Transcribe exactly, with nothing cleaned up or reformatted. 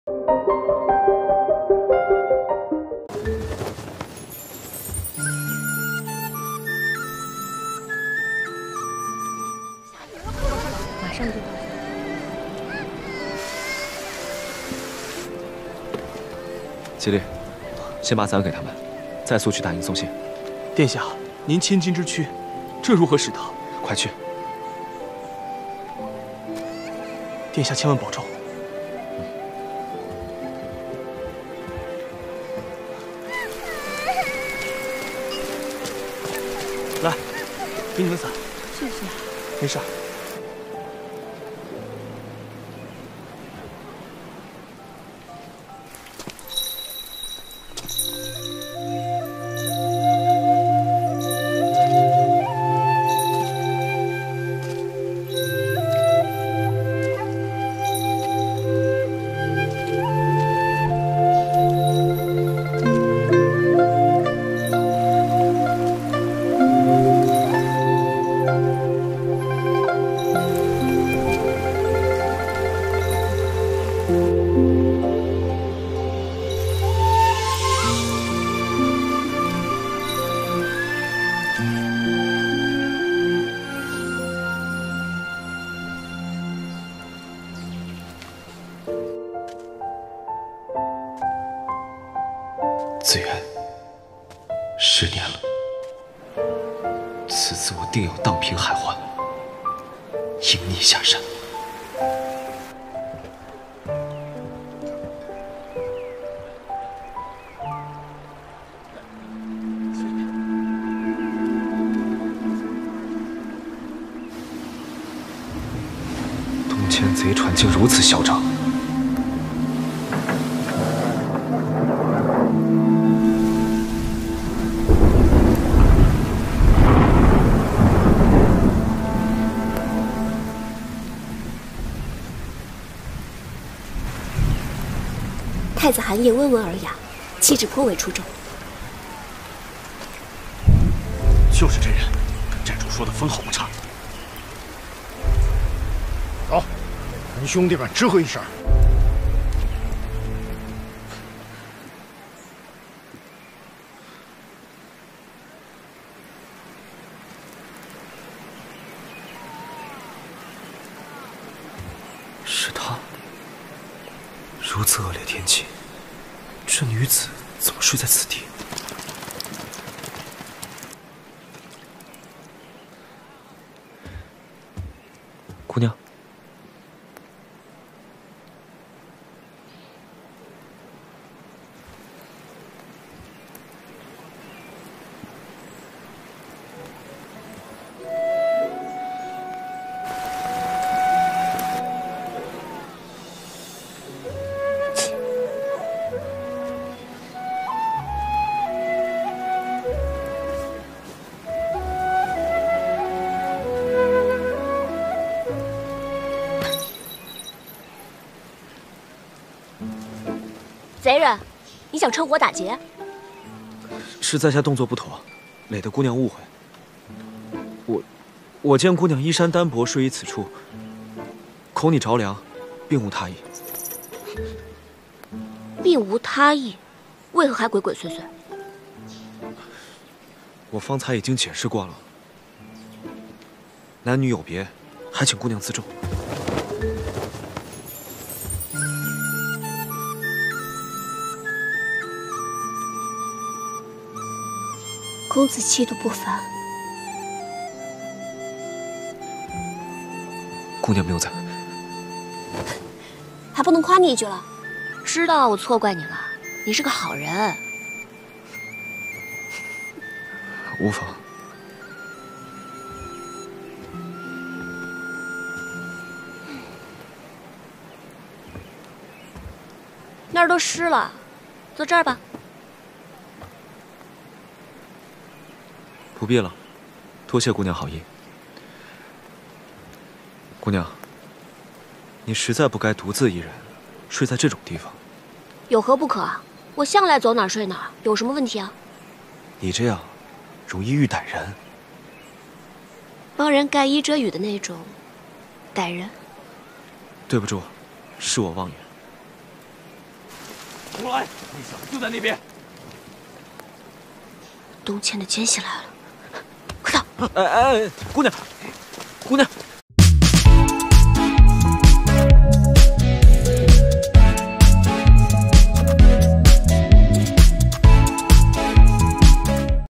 马上就到。 吉利，先把伞给他们，再速去大营送信。 殿下，您千金之躯，这如何使得？ 快去！ 殿下千万保重。来，给你们伞。 谢谢。 没事。 子元，十年了，此次我定要荡平海患，迎你下山。东迁贼船竟如此嚣张！ 太子寒夜温文尔雅，气质颇为出众。 就是这人，跟寨主说的分毫不差。走，跟兄弟们知会一声。 是他。 如此恶劣天气，这女子怎么睡在此地？姑娘， 贼人，你想趁火打劫？ 是在下动作不妥，累得姑娘误会。我，我见姑娘衣衫单薄，睡于此处，恐你着凉，并无他意。 并无他意，为何还鬼鬼祟祟？ 我方才已经解释过了，男女有别，还请姑娘自重。 公子气度不凡， 姑娘谬赞， 还不能夸你一句了。知道我错怪你了，你是个好人。 无妨。 那儿都湿了，坐这儿吧。 不必了，多谢姑娘好意。姑娘，你实在不该独自一人睡在这种地方。 有何不可啊？我向来走哪儿睡哪儿，有什么问题啊？ 你这样容易遇歹人。 帮人盖衣遮雨的那种歹人。 对不住，是我妄言。 出来！那小子就在那边。 东迁的奸细来了，快走！ 哎哎哎，姑娘，姑娘。